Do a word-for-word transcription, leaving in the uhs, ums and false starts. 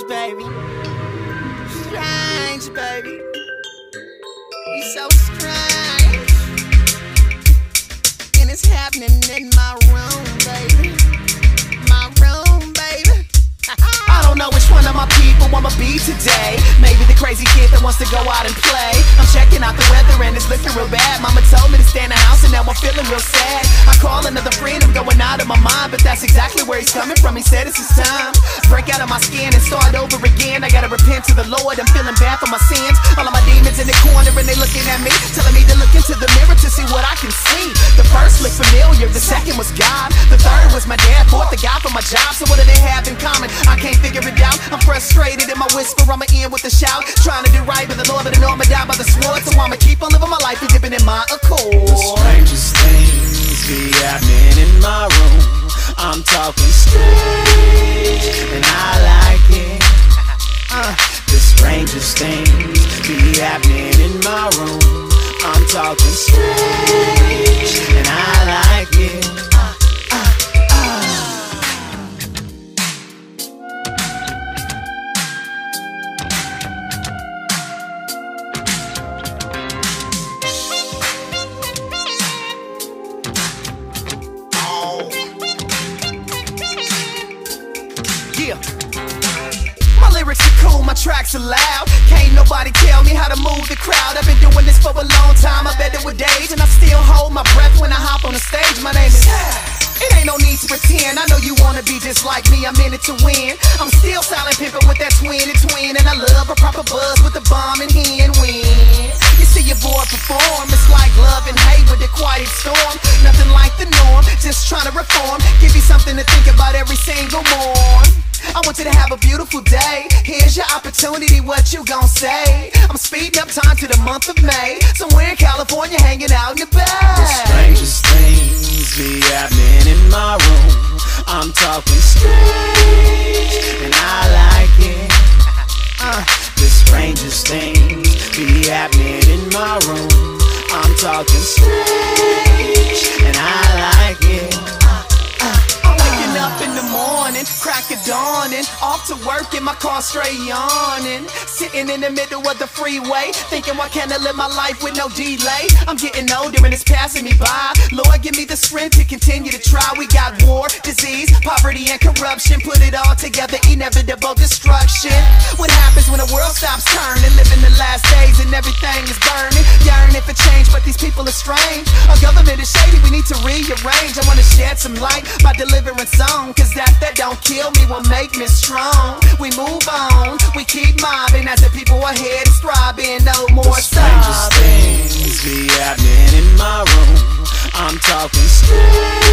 baby. Strange, baby. You so strange. And it's happening in my room, baby. My room, baby. I don't know which one of my people I'ma be today. Maybe the crazy kid that wants to go out and play. I'm checking out the weather and it's looking real bad. Mama told me to stay in the house and now I'm feeling real sad. I call another friend, I'm going out of my mind, but that's exactly where he's coming from. He said it's his time. Break out of my skin and start over again. I gotta repent to the Lord, I'm feeling bad for my sins. All of my demons in the corner and they looking at me, telling me to look into the mirror to see what I can see. The first looked familiar, the second was God. The third was my dad, fourth the guy for my job. So what do they have in common? I can't figure it out. I'm frustrated in my whisper, I'ma end with a shout. Trying to do right with the Lord, but I know I'ma die by the sword. So I'ma keep on living my life and dipping in my accord. The strangest things be happening in my room. I'm talking strange, and I like it. uh, The strangest things be happening in my room. I'm talking strange, and I like it. uh, uh, uh. My lyrics are cool, my tracks are loud. Can't nobody tell me how to move the crowd. I've been doing this for a long time, I bet it with days. And I still hold my breath when I hop on the stage. My name is... It ain't no need to pretend, I know you wanna be just like me, I'm in it to win. I'm still silent pimpin' with that twin and twin. And I love a proper buzz with the bomb and hen win. You see your boy perform, it's like love and hate with a quiet storm. Nothing like the norm, just trying to reform. Give you something to think about every single morn. I want you to have a beautiful day. Here's your opportunity, what you gon' say? I'm speeding up time to the month of May. Somewhere in California hanging out in the bay. The strangest things be happening in my room. I'm talking strange, and I like it. uh, The strangest things be happening in my room. I'm talking strange, and I like it. Up in the morning, crack of dawning, off to work in my car straight yawning, sitting in the middle of the freeway, thinking why can't I live my life with no delay? I'm getting older and it's passing me by. Lord, give me the strength to continue to try. We got war, disease, poverty and corruption. Put it all together, inevitable destruction. What happens when the world stops turning? Living the last days and everything is burning. Yearning for change, but these people are strange. Our government is shady, we need to rearrange. I wanna shed some light by delivering song, cause that that don't kill me will make me strong. We move on, we keep mobbing as the people ahead is thriving. No more The strangest sobbing. things be happening in my room. I'm talking strange,